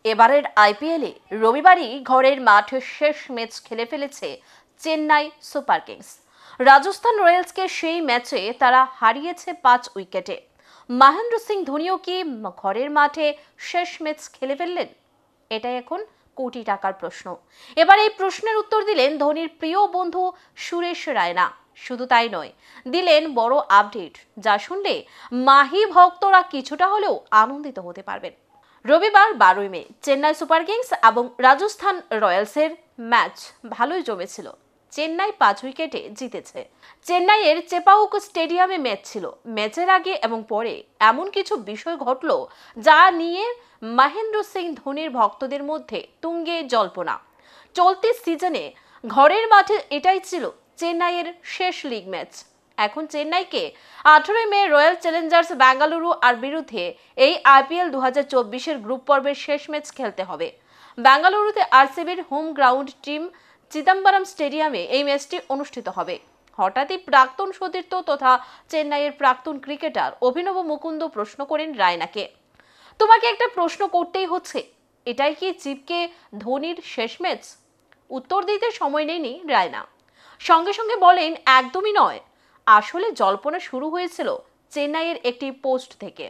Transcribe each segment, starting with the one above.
এবারের আইপিএলে রবিবারই ঘরের মাঠে শেষ ম্যাচ খেলে ফেলেছে চেন্নাই সুপার কিংস। রাজস্থান রয়্যালসকে সেই ম্যাচে তারা হারিয়েছে 5 উইকেটে। মহেন্দ্র সিং ধোনিও কি ঘরের মাঠে শেষ ম্যাচ খেলে ফেললেন? এটাই এখন কোটি টাকার প্রশ্ন। এবার এই প্রশ্নের উত্তর দিলেন ধোনির প্রিয় বন্ধু সুরেশ রায়না। শুধু তাই নয়, দিলেন বড় আপডেট, যা শুনলে মাহি ভক্তরা কিছুটা হলেও আনন্দিত হতে পারবেন। রবিবার 12 মে চেন্নাই সুপার কিংস এবং রাজস্থান রয়্যালসের ম্যাচ ভালোই জমেছিল। চেন্নাই 5 উইকেটে জিতেছে। চেন্নাইয়ের চেপাউক স্টেডিয়ামে ম্যাচ ছিল। ম্যাচের আগে এবং পরে এমন কিছু বিষয় ঘটল যা নিয়ে মহেন্দ্র সিং ধোনির ভক্তদের মধ্যে তুঙ্গে জল্পনা। চলতি সিজনে ঘরের মাঠে এটাই ছিল চেন্নাইয়ের শেষ লিগ ম্যাচ। এখন চেন্নাইকে 18 মে রয়্যাল চ্যালেঞ্জার্স বেঙ্গালুরু আর বিরুদ্ধে এই আইপিএল 2024-এর গ্রুপ পর্বের শেষ ম্যাচ খেলতে হবে। বেঙ্গালুরুতে আরসিবির হোম গ্রাউন্ড টিম চিদম্বরম স্টেডিয়ামে এই ম্যাচটি অনুষ্ঠিত হবে। হঠাৎই প্রাক্তন সতীর্থ তথা চেন্নাইয়ের প্রাক্তন ক্রিকেটার অভিনব মুকুন্দ প্রশ্ন করেন রায়নাকে, তোমাকে একটা প্রশ্ন করতেই হচ্ছে, এটাই কি চিপকে ধোনির শেষ ম্যাচ? উত্তর দিতে সময় নেয়নি রায়না। সঙ্গে সঙ্গে বলেন, একদমই নয়। আসলে জল্পনা শুরু হয়েছিল চেন্নাইয়ের একটি পোস্ট থেকে।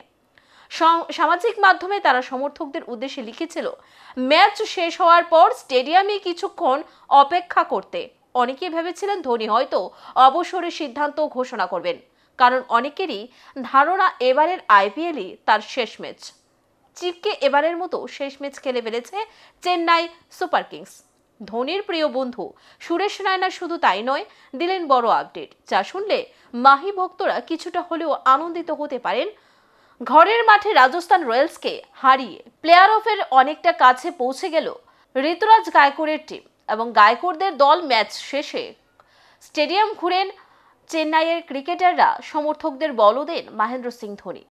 সামাজিক মাধ্যমে তারা সমর্থকদের উদ্দেশ্যে লিখেছিল, ম্যাচ শেষ হওয়ার পর স্টেডিয়ামে কিছুক্ষণ অপেক্ষা করতে। অনেকেই ভেবেছিলেন ধোনি হয়তো অবসরের সিদ্ধান্ত ঘোষণা করবেন, কারণ অনেকেরই ধারণা এবারের আইপিএলই তার শেষ ম্যাচ। চিপকে এবারের মতো শেষ ম্যাচ খেলে ফেলেছে চেন্নাই সুপার কিংস। ধোনির প্রিয় বন্ধু সুরেশ রায়না শুধু তাই নয়, দিলেন বড় আপডেট, যা শুনলে মাহি ভক্তরা কিছুটা হলেও আনন্দিত হতে পারেন। ঘরের মাঠে রাজস্থান রয়্যালসকে হারিয়ে প্লেয়ার অফের অনেকটা কাছে পৌঁছে গেল ঋতুরাজ গায়কোয়াড়ের টিম এবং গায়কোয়াড়দের দল। ম্যাচ শেষে স্টেডিয়াম ঘুরেন চেন্নাইয়ের ক্রিকেটাররা, সমর্থকদের বল দেন মহেন্দ্র সিং ধোনি।